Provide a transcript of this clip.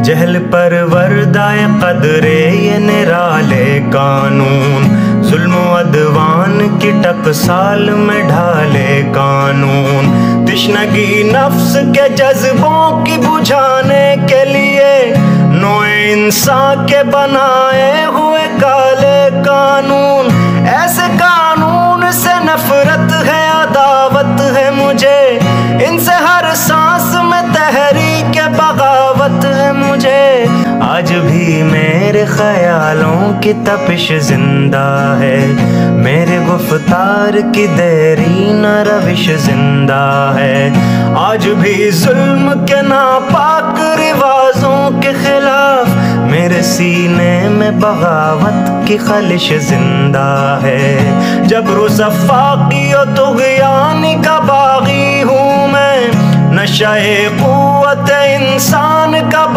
جہل پر وردائے قدرے یہ نرالے قانون، ظلم و عدوان کی ٹکسال میں ڈھالے قانون، تشنگی نفس کے جذبوں کی بجھانے کے لیے نوع انسان کے بنائے ہوئے کالے قانون، ایسے قانون سے نفرت ہے عداوت ہے مجھے، ان سے ہر سانس میں تحریک بغاوت ہے مجھے، آج بھی میرے خیالوں کی تپش زندہ ہے، میرے گفتار کی دیرینہ روش زندہ ہے، آج بھی ظلم کے ناپاک رواجوں کے خلاف میرے سینے میں بغاوت کی خلش زندہ ہے، جبر و صفاقی و طغیانی کا باغی ہوں میں، نشہ قوت انسان کا